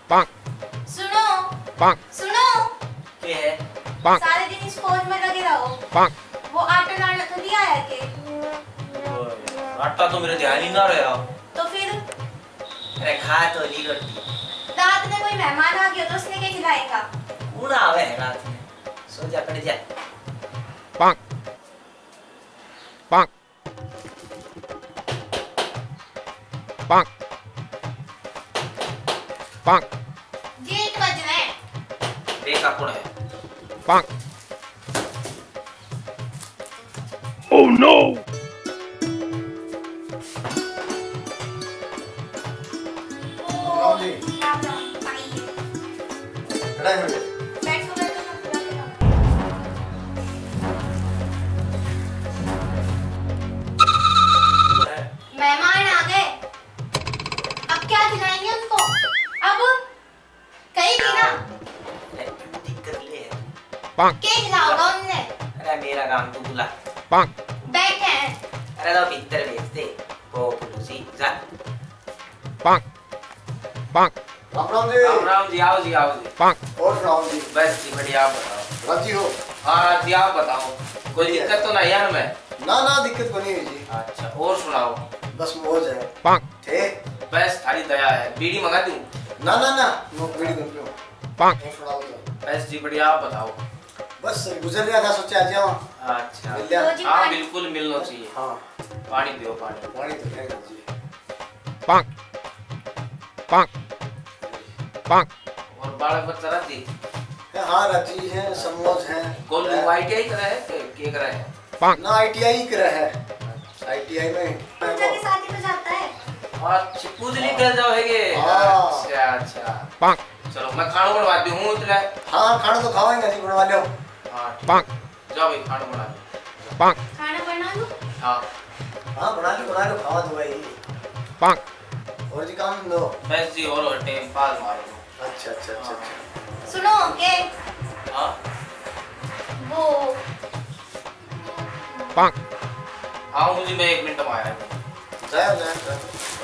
सुनो सुनो क्या है? सारे दिन इस फौज में लगे रहो। वो आटा लाना तो लिया है के? आटा तो मेरे ध्यान ही ना रहा। तो फिर अरे खा तो ली रोटी। रात में कोई मेहमान आ गया तो उसने क्या खिलाएगा? कौन आवे है रात में? सो जा कर जा। जी 1 बज रहे हैं। देखा कौन है? Oh no! जी मेहमान आ गए, अब क्या खिलाएंगे उनको? अब कहीं भी ना दिक्कत ले है। क्या खिलाओगा उनने? अरे मेरा काम तू बुला। बैठे हैं। अरे तो भीतर भेज दे। वो पुलुसी जा। राम जी आओ जी आओ जी। और सुनाओ जी। बस जी बढ़िया आप बताओ। राजी हो? हाँ जी आप बताओ। कोई दिक्कत तो नहीं है हमें? ना दिक्कत को नहीं हुई जी। अच्छा और सुनाओ। बस मौज है। थे? बस थारी दया है। बीड़ी मंगा दूं? ना नो बीड़ी मत पियो। और सुनाओ तो। बस जी बढ़िया आप बताओ। बस गुजर गया था, सोचा आ जाओ। अच्छा मिल गया। हाँ बिल्कुल मिलना चाहिए। हाँ पानी पियो पानी। पानी तो है जी। और बालक बच्चा राजी? हाँ राजी है, समोज है। कौन आईटीआई करा है के करा है? ना आईटीआई करा है। आईटीआई में पूजा के साथ ही तो जाता है। अच्छा पूजली कर जाओगे? अच्छा अच्छा चलो मैं खाना बनवा दूं हूं इतना। हाँ खाना तो खावाएंगे जी, बनवा लो। हाँ जाओ भाई खाना बना दो। खाना बना लूं? हाँ बना लो खावा दो भाई। और जी काम दो। बस जी और टाइम पास मारो। अच्छा। सुनो के हाँ वो हाँ मुझे मैं 1 मिनट में आया। जाए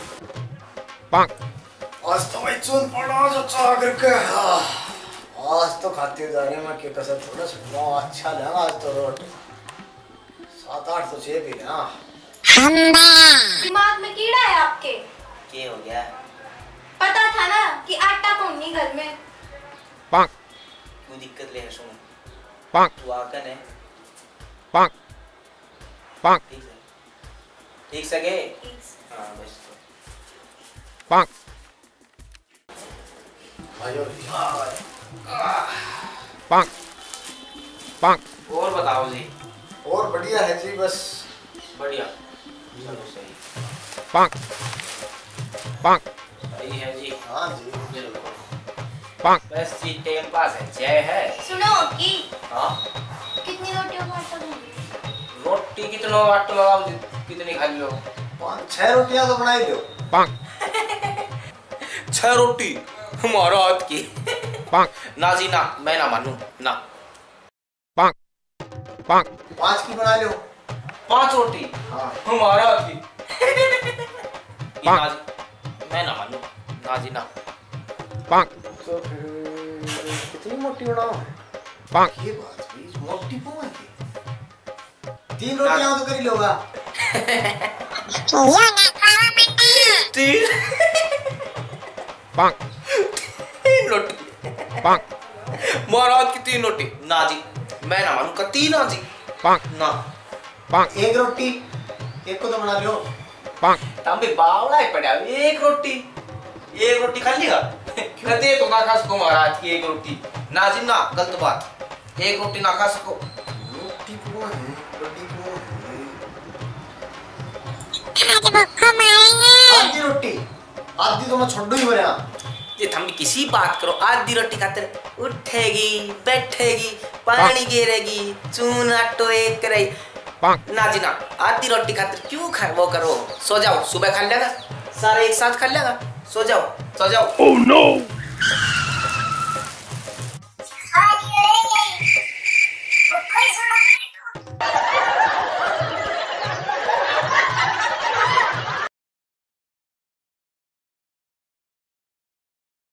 आज तो मैं चून पड़ा जो चाह करके। आज तो खाते हुए जाने में क्या कसर थोड़ा सा अच्छा लगा। आज तो रोटी 7-8 तो चाहिए भी ना। दिमाग में कीड़ा है आपके? क्या हो गया? पता था ना कि आटा कौन नहीं घर में। कोई दिक्कत ले है सुन। तू आकर है ठीक सके? हाँ बस और बताओ जी। और बढ़िया है जी बस। बढ़िया चलो सही सही है जी। हाँ जी बस जी टाइम पास है जय है। सुनो की हाँ कितनी रोटियों का आटा गूंदे? रोटी कितना आटा लगाओ जी? कितनी खा लो? 5-6 रोटियां तो बना ही दो। 6 रोटी हमारा हाथ की? ना जी ना मैं ना मानू ना। 5 की बना लो। 5 रोटी हाँ हमारा हाथ की? ना जी मैं ना मानू ना जी ना। तो फिर कितनी मोटी बनाओ? ये बात भी मोटी क्यों है? 3 रोटियां तो कर ही लोगा। 3 रोटी महाराज की 3 रोटी? ना जी मैं ना मानू। 3 ना जी ना। 1 रोटी 1 को तो बना लो। तम भी बावला ही पड़ा। 1 रोटी खा लेगा? कहते तो ना खा सको महाराज की 1 रोटी। ना जी ना गलत बात। 1 रोटी ना खा सको। रोटी क्यों है? रोटी क्यों है? आधी रोटी आधी तो मैं छोड़ ही बना। ये थम किसी बात करो। आधी रोटी खातिर उठेगी बैठेगी पानी गिरेगी चून आटो एक करे। ना जी ना आधी रोटी खातिर क्यों खा वो करो। सो जाओ सुबह खा लेगा सारे एक साथ खा लेगा। सो जाओ सो जाओ। Oh no!